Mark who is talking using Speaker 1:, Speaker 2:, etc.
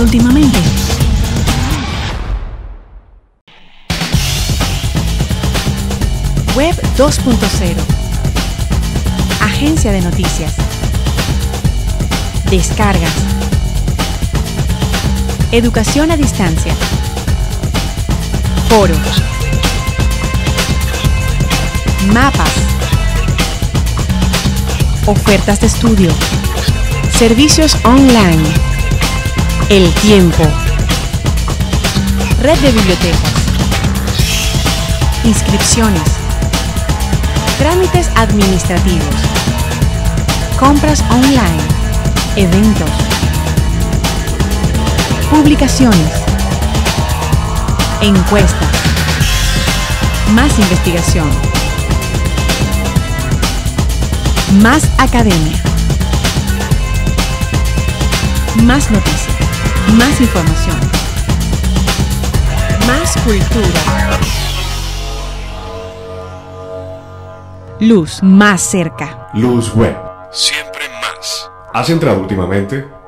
Speaker 1: entrado últimamente? Web 2.0. Agencia de noticias. Descargas. Educación a distancia. Foros. Mapas. Ofertas de estudio. Servicios online. El tiempo. Red de bibliotecas. Inscripciones. Trámites administrativos. Compras online. Eventos. Publicaciones. Encuestas. Más investigación. Más academia. Más noticias. Más información. Más cultura. Luz más cerca.
Speaker 2: Luz Web.
Speaker 3: Siempre más.
Speaker 2: ¿Has entrado últimamente?